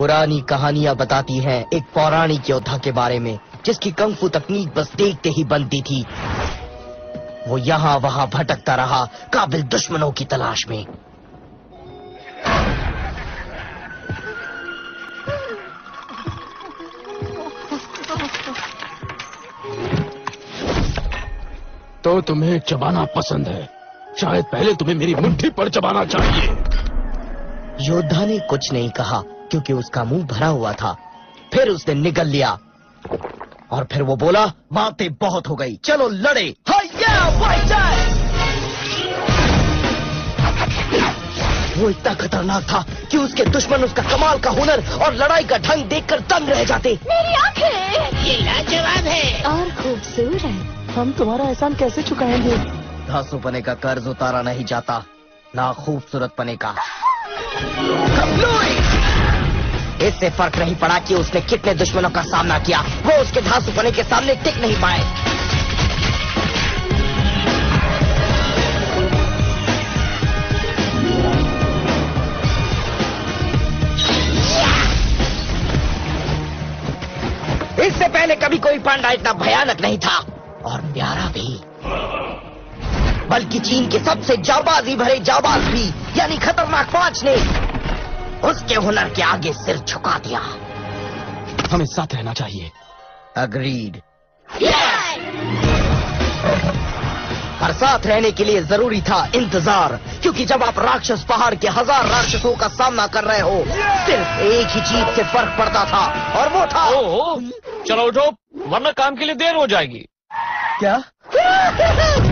पुरानी कहानियां बताती हैं एक पौराणिक योद्धा के बारे में जिसकी कंफू तकनीक बस देखते ही बनती थी। वो यहाँ वहाँ भटकता रहा काबिल दुश्मनों की तलाश में। तो तुम्हें चबाना पसंद है, शायद पहले तुम्हें मेरी मुट्ठी पर चबाना चाहिए। योद्धा ने कुछ नहीं कहा क्योंकि उसका मुंह भरा हुआ था। फिर उसने निगल लिया और फिर वो बोला, बातें बहुत हो गई, चलो लड़े। वो इतना खतरनाक था कि उसके दुश्मन उसका कमाल का हुनर और लड़ाई का ढंग देखकर दंग रह जाते। मेरी आंखें! ये लाजवाब है और खूबसूरत। हम तुम्हारा एहसान कैसे चुकाएंगे? धांसू पने का कर्ज उतारा नहीं जाता, ना खूबसूरत पने का। इससे फर्क नहीं पड़ा कि उसने कितने दुश्मनों का सामना किया, वो उसके धांसू पने के सामने टिक नहीं पाए। इससे पहले कभी कोई पांडा इतना भयानक नहीं था और प्यारा भी, बल्कि चीन के सबसे जाबाजी भरे जाबाज भी यानी खतरनाक 5 ने उसके हुनर के आगे सिर झुका दिया। हमें साथ रहना चाहिए। अग्रीड। पर साथ रहने के लिए जरूरी था इंतजार, क्योंकि जब आप राक्षस पहाड़ के 1000 राक्षसों का सामना कर रहे हो सिर्फ एक ही चीज से फर्क पड़ता था और वो था। चलो उठो वरना काम के लिए देर हो जाएगी। क्या?